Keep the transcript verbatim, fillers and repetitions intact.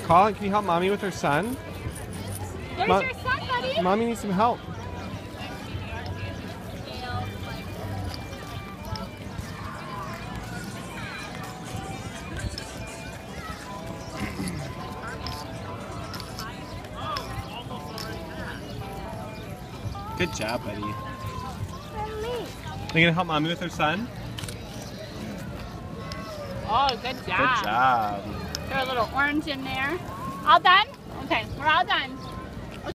Colin, can you help Mommy with her son? There's Mo your son, buddy. Mommy needs some help. Good job, buddy. Are you gonna help Mommy with her son? Oh, good job. Good job. Throw a little orange in there. All done? Okay, we're all done.